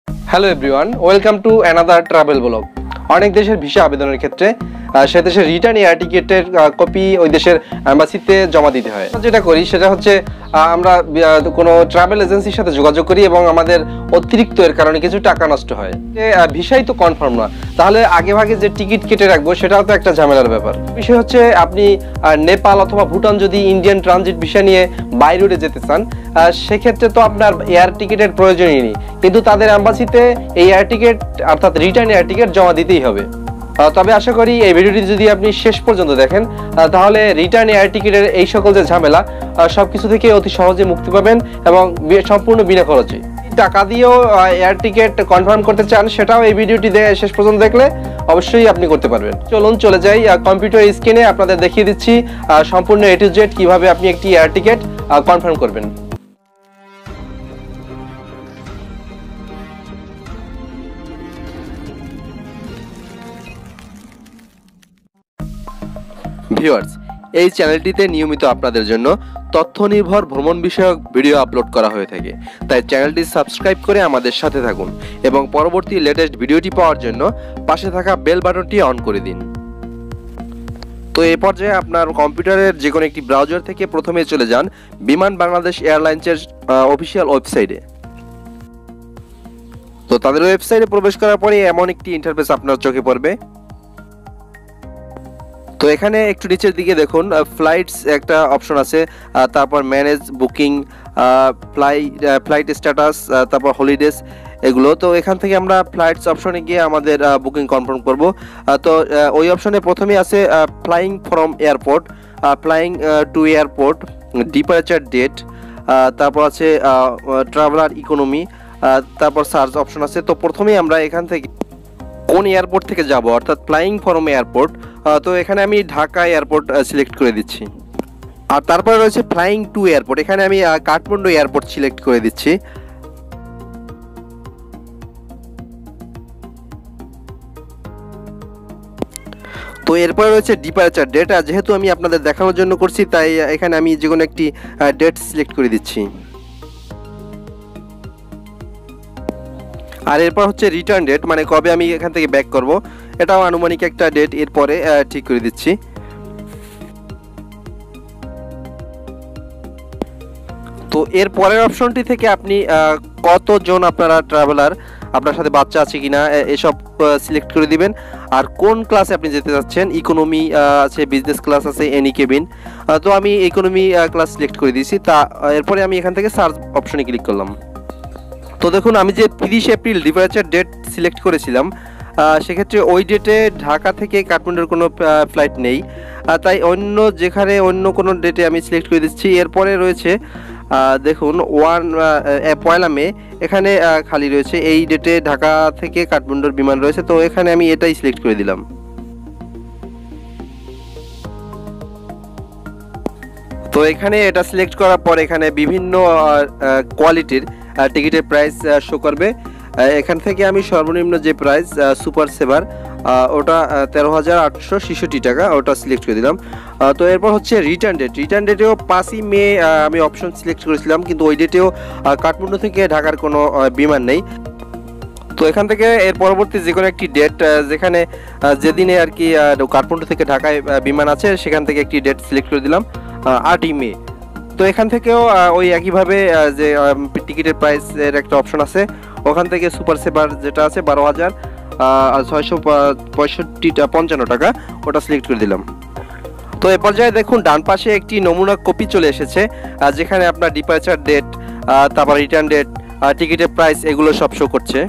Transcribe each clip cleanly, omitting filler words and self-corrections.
Hello everyone, welcome to another travel blog. অনেক দেশের visa আবেদনের ক্ষেত্রে সে দেশের রিটার্ন এয়ার টিকিটের কপি ওই দেশের অ্যাম্বাসিতে জমা দিতে হয়। যেটা করি সেটা হচ্ছে আমরা কোনো ট্রাভেল এজেন্সির সাথে যোগাযোগ করি এবং আমাদের অতিরিক্ত এর কারণে কিছু টাকা নষ্ট হয়। ভিসাই তো কনফার্ম না, তাহলে আগে ভাগে যে টিকিট কেটে রাখবো সেটাও তো একটা ঝামেলার ব্যাপার। বিষয় হচ্ছে আপনি নেপাল অথবা ভুটান যদি ইন্ডিয়ান ট্রানজিট ভিসা নিয়ে বাই রোডে যেতে চান, সেক্ষেত্রে তো আপনার এয়ার টিকিটের প্রয়োজনই নেই, কিন্তু তাদের অ্যাম্বাসিতে এই এয়ার টিকিট অর্থাৎ রিটার্ন এয়ার টিকিট জমা দিতেই হবে। তবে আশা করি এই ভিডিওটি যদি আপনি শেষ পর্যন্ত দেখেন তাহলে রিটার্ন এয়ার টিকিটের এই সকল যে ঝামেলা সবকিছু থেকে অতি সহজে মুক্তি পাবেন এবং সম্পূর্ণ বিনা খরচে। টাকা দিয়েও এয়ার টিকিট কনফার্ম করতে চান, সেটাও এই ভিডিওটি শেষ পর্যন্ত দেখলে অবশ্যই আপনি করতে পারবেন। চলুন চলে যাই কম্পিউটার স্ক্রিনে, আপনাদের দেখিয়ে দিচ্ছি সম্পূর্ণ A to Z কিভাবে আপনি একটি এয়ার টিকিট কনফার্ম করবেন। ভিউয়ার্স, এই চ্যানেলটিতে নিয়মিত আপনাদের জন্য তথ্য নির্ভর ভ্রমণ বিষয়ক ভিডিও আপলোড করা হয়ে থাকে, তাই চ্যানেলটি সাবস্ক্রাইব করে আমাদের সাথে থাকুন এবং পরবর্তী লেটেস্ট ভিডিওটি পাওয়ার জন্য পাশে থাকা বেল বাটনটি অন করে দিন। তো এই পর্যায়ে আপনার কম্পিউটারের যে কোনো একটি ব্রাউজার থেকে প্রথমে চলে যান বিমান বাংলাদেশ এয়ারলাইন্সের অফিসিয়াল ওয়েবসাইটে। তো তাদের ওয়েবসাইটে প্রবেশ করার পরে এমন একটি ইন্টারফেস আপনার চোখে পড়বে। তো এখানে একটু নিচের দিকে দেখুন ফ্লাইটস একটা অপশন আছে, তারপর ম্যানেজ বুকিং, ফ্লাইট স্ট্যাটাস, তারপর হলিডেজ এগুলো। তো এখান থেকে আমরা ফ্লাইটস অপশনে গিয়ে আমাদের বুকিং কনফার্ম করব। তো ওই অপশনে প্রথমেই আছে flying from airport, flying to airport, departure date, তারপর আছে ট্রাভেলার ইকোনমি, তারপর সার্চ অপশন আছে। তো প্রথমেই আমরা এখান থেকে কোন এয়ারপোর্ট থেকে যাব অর্থাৎ ফ্লাইং ফ্রম এয়ারপোর্ট, তো এখানে আমি ঢাকা এয়ারপোর্ট সিলেক্ট করে দিচ্ছি। আর তারপরে রয়েছে ফ্লাইং টু এয়ারপোর্ট, এখানে আমি কাঠমান্ডু এয়ারপোর্ট সিলেক্ট করে দিচ্ছি। তো এরপরে রয়েছে ডিপারেচার ডেট, যেহেতু আমি আপনাদের দেখানোর জন্য করছি তাই এখানে আমি যে কোনো একটি ডেট সিলেক্ট করে দিচ্ছি। আর এরপর হচ্ছে রিটার্ন ডেট, মানে কবে আমি এখান থেকে ব্যাক করব, এটাও আনুমানিক একটা ডেট এরপরে ঠিক করে দিচ্ছি। তো এর পরের অপশনটি থেকে আপনি কতজন আপনারা ট্রাভেলার, আপনার সাথে বাচ্চা আছে কিনা এসব সিলেক্ট করে দিবেন। আর কোন ক্লাসে আপনি যেতে যাচ্ছেন, ইকোনমি আছে, বিজনেস ক্লাস আছে, এনি কেবিন। তো আমি ইকোনমি ক্লাস সিলেক্ট করে দিয়েছি। তা এরপরে আমি এখান থেকে সার্চ অপশনে ক্লিক করলাম। তো দেখুন আমি যে 30 এপ্রিল ডিপারেচার ডেট সিলেক্ট করেছিলাম, সেক্ষেত্রে ওই ডেটে ঢাকা থেকে কাঠমান্ডুর কোনো ফ্লাইট নেই, তাই যেখানে অন্য কোনো ডেটে আমি সিলেক্ট করে দিচ্ছি। এরপরে রয়েছে দেখুন 1 মে, এখানে খালি রয়েছে, এই ডেটে ঢাকা থেকে কাঠমান্ডুর বিমান রয়েছে, তো এখানে আমি এটাই সিলেক্ট করে দিলাম। তো এখানে এটা সিলেক্ট করার পর এখানে বিভিন্ন কোয়ালিটির টিকিটের প্রাইস শো করবে। এখান থেকে আমি সর্বনিম্ন যে প্রাইস সুপার সেভার, ওটা 13,866 টাকা, ওটা সিলেক্ট করে দিলাম। তো এরপর হচ্ছে রিটার্ন ডেট, রিটার্ন ডেটেও 5 মে আমি অপশন সিলেক্ট করেছিলাম, কিন্তু ওই ডেটেও কাঠমান্ডু থেকে ঢাকার কোনো বিমান নেই। তো এখান থেকে এর পরবর্তী যে কোনো একটি ডেট, যেখানে যেদিনে আর কি কাঠমান্ডু থেকে ঢাকায় বিমান আছে সেখান থেকে একটি ডেট সিলেক্ট করে দিলাম 8 মে। তো এখান থেকেও ওই একইভাবে যে টিকিটের প্রাইসের একটা অপশন আছে, ওখান থেকে সুপার সেভার যেটা আছে 12,655 টাকা, ওটা সিলেক্ট করে দিলাম। তো এ পর্যায়ে দেখুন ডান পাশে একটি নমুনা কপি চলে এসেছে, যেখানে আপনার ডিপারেচার ডেট, তারপর রিটার্ন ডেট, টিকিটের প্রাইস এগুলো সব শো করছে।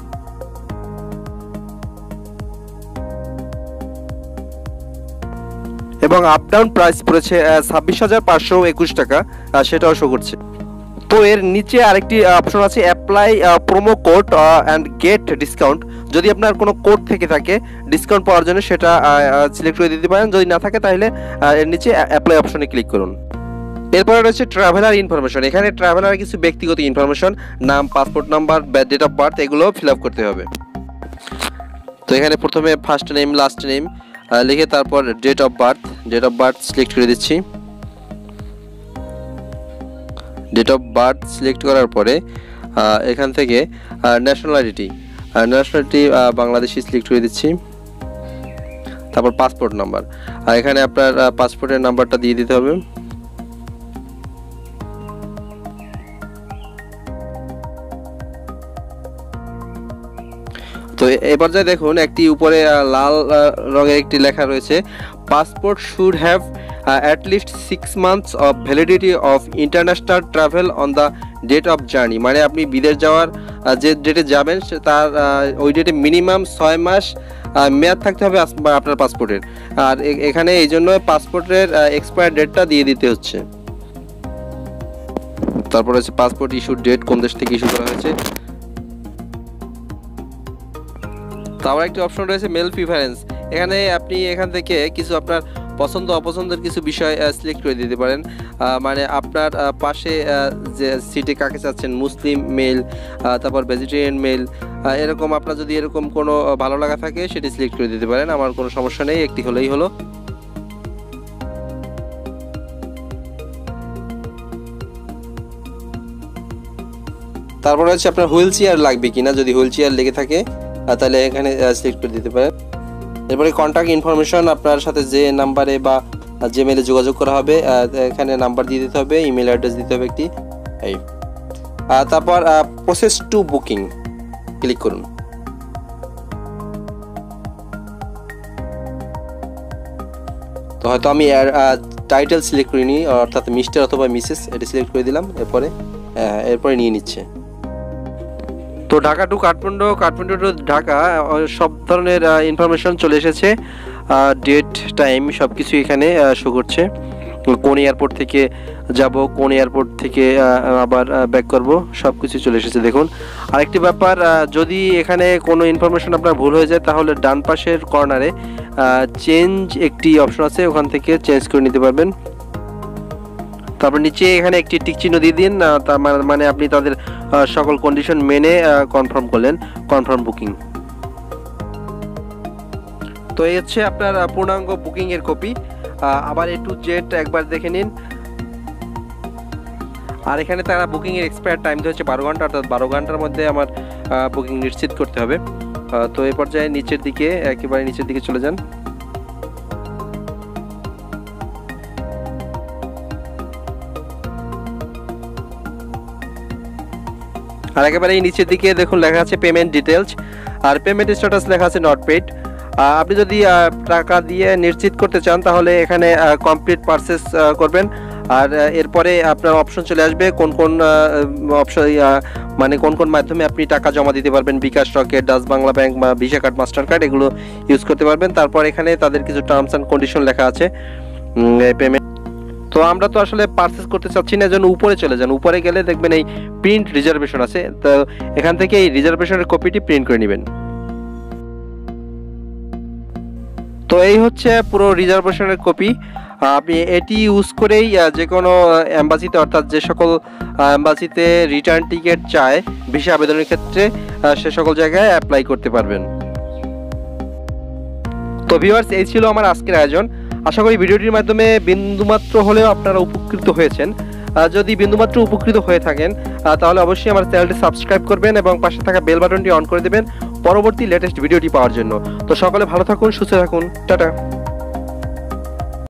এবং আপ ডাউন প্রাইস পড়েছে 26,521 টাকা, সেটাও শো করছে। তো এর নিচে আরেকটি অপশন আছে apply promo code and get discount, যদি আপনার কোনো কোড থেকে থাকে ডিসকাউন্ট পাওয়ার জন্য সেটা সিলেক্ট করে দিতে পারেন, যদি না থাকে তাহলে এর নিচে অ্যাপ্লাই অপশনে ক্লিক করুন। এরপরে রয়েছে ট্রাভেলার ইনফরমেশন, এখানে ট্রাভেলার কিছু ব্যক্তিগত ইনফরমেশন, নাম, passport number, date of birth এগুলো ফিল আপ করতে হবে। তো এখানে প্রথমে ফার্স্ট নেম লাস্ট নেম লিখে তারপর ডেট অফ বার্থ সিলেক্ট করে দিচ্ছি। ডেট অফ বার্থ সিলেক্ট করার পরে এখান থেকে ন্যাশনালিটি ন্যাশনালিটি বাংলাদেশি সিলেক্ট করে দিচ্ছি। তারপর পাসপোর্ট নাম্বার, আর এখানে আপনার পাসপোর্টের নাম্বারটা দিয়ে দিতে হবে। তো এই পর্যায়ে দেখুন একটি উপরে লাল রঙের একটি লেখা রয়েছে, passport should have at least 6 months of validity of international travel on the date of journey। মানে আপনি বিদেশ যাওয়ার যে ডেটে যাবেন তার ওই ডেটে মিনিমাম 6 মাস মেয়াদ থাকতে হবে আপনার পাসপোর্টের। আর এখানে এই জন্য পাসপোর্টের এক্সপায়ার ডেটটা দিয়ে দিতে হচ্ছে। তারপর হচ্ছে পাসপোর্ট ইস্যু ডেট, কোন দেশ থেকে ইস্যু করা হয়েছে। তারপর একটি অপশন রয়েছে মেল প্রিফারেন্স, এখানে আপনি এখান থেকে কিছু আপনার পছন্দ অপছন্দের কিছু বিষয় সিলেক্ট করে দিতে পারেন। মানে আপনার পাশে যে সিটে কাকে চাচ্ছেন, মুসলিম মেল, তারপর ভেজিটেরিয়ান মেল, এরকম আপনার যদি এরকম কোনো ভালো লাগা থাকে সেটি সিলেক্ট করে দিতে পারেন। আমার কোনো সমস্যা নেই, একটি হলেই হলো। তারপর হচ্ছে আপনার হুইল চেয়ার লাগবে কিনা, যদি হুইল চেয়ার লেগে থাকে তাহলে এখানে সিলেক্ট করে দিতে পারেন। এরপরে কন্ট্যাক্ট ইনফরমেশন, আপনার সাথে যে নাম্বারে বা যে মেলে যোগাযোগ করা হবে এখানে নাম্বার দিয়ে দিতে হবে, ইমেল অ্যাড্রেস দিতে হবে একটি। তারপর প্রসেস টু বুকিং ক্লিক করুন। তো হয়তো আমি টাইটেল সিলেক্ট করিনি, অর্থাৎ মিস্টার অথবা মিসেস, এটি সিলেক্ট করে দিলাম। এরপরে নিয়ে নিচ্ছে। তো ঢাকা টু কাঠমান্ডু, কাঠমান্ডু টু ঢাকা সব ধরনের ইনফরমেশন চলে এসেছে, ডেট টাইম সব কিছু এখানে শো করছে। কোন এয়ারপোর্ট থেকে যাব, কোন এয়ারপোর্ট থেকে আবার ব্যাক করব, সব কিছু চলে এসেছে দেখুন। আরেকটি ব্যাপার, যদি এখানে কোনো ইনফরমেশন আপনার ভুল হয়ে যায় তাহলে ডান পাশের কর্নারে চেঞ্জ একটি অপশন আছে, ওখান থেকে চেঞ্জ করে নিতে পারবেন। তারপর নিচে এখানে একটি টিক চিহ্ন দিয়ে দিন, তার মানে আপনি তাদের সকল কন্ডিশন মেনে কনফার্ম করলেন, কনফার্ম বুকিং। তো এই হচ্ছে আপনার পূর্ণাঙ্গ বুকিং এর কপি। আবার A to Z একবার দেখে নিন। আর এখানে তারা বুকিং এর এক্সপায়ার টাইম হচ্ছে 12 ঘন্টা, অর্থাৎ 12 ঘন্টার মধ্যে আমার বুকিং নিশ্চিত করতে হবে। তো এই পর্যায়ে নিচের দিকে, একেবারে নিচের দিকে চলে যান। আর একেবারে এই নিচের দিকে দেখুন লেখা আছে পেমেন্ট ডিটেলস, আর পেমেন্ট স্ট্যাটাস লেখা আছে নট পেড। আপনি যদি টাকা দিয়ে নিশ্চিত করতে চান তাহলে এখানে কমপ্লিট পারচেস করবেন। আর এরপরে আপনার অপশন চলে আসবে কোন কোন অপশন, মানে কোন কোন মাধ্যমে আপনি টাকা জমা দিতে পারবেন, bKash, Rocket, Dutch Bangla Bank বা ভিসা কার্ড, মাস্টার কার্ড, এগুলো ইউজ করতে পারবেন। তারপর এখানে তাদের কিছু টার্মস অ্যান্ড কন্ডিশন লেখা আছে পেমেন্ট। তো আমরা তো আসলে পারচেস করতে চাচ্ছি না, এজন্য উপরে চলে যান। উপরে গেলে দেখবেন এই প্রিন্ট রিজার্ভেশন আছে, তো এখান থেকে এই রিজার্ভেশনের কপিটি প্রিন্ট করে নেবেন। তো এই হচ্ছে পুরো রিজার্ভেশনের কপি। আপনি এটি ইউজ করেই যে কোনো এম্বাসিতে, অর্থাৎ যে সকল এম্বাসিতে রিটার্ন টিকিট চায় ভিসা আবেদনের ক্ষেত্রে, সে সকল জায়গায় অ্যাপ্লাই করতে পারবেন। তো ভিউয়ার্স, এই ছিল আমার আজকের আয়োজন। আশা করি ভিডিওটির মাধ্যমে বিন্দুমাত্র হলেও আপনারা উপকৃত হয়েছেন। যদি বিন্দুমাত্র উপকৃত হয়ে থাকেন তাহলে অবশ্যই আমার চ্যানেলটি সাবস্ক্রাইব করবেন এবং পাশে থাকা বেল বাটনটি অন করে দেবেন পরবর্তী লেটেস্ট ভিডিওটি পাওয়ার জন্য। তো সকলে ভালো থাকুন, সুস্থ থাকুন, টাটা।